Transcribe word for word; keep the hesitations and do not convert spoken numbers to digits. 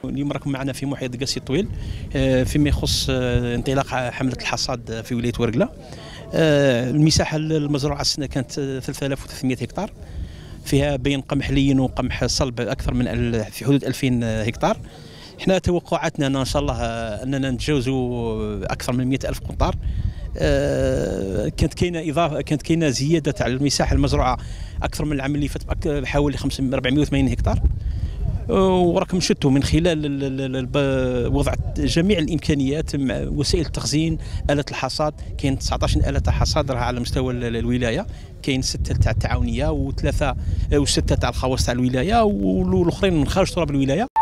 اليوم راكم معنا في محيط قاسي الطويل فيما يخص انطلاق حملة الحصاد في ولاية ورقلة. المساحة المزروعة السنة كانت ثلاثة آلاف وثلاثمائة هكتار، فيها بين قمح لين وقمح صلب أكثر من في حدود ألفين هكتار. احنا توقعاتنا ان شاء الله اننا نتجاوزوا اكثر من مئة ألف قنطار. كانت كاينه اضافه كانت كاينه زياده على المساحه المزروعه اكثر من العام اللي فات بحوالي أربعمائة وثمانين هكتار. وراكم شفتوا من خلال وضع جميع الامكانيات مع وسائل التخزين، آلة الحصاد، كاين تسعطاش آلة حصاد راها على مستوى الولايه، كاين سته تاع التعاونيه وثلاثه وسته تاع الخواص تاع الولايه والاخرين من خارج تراب الولايه.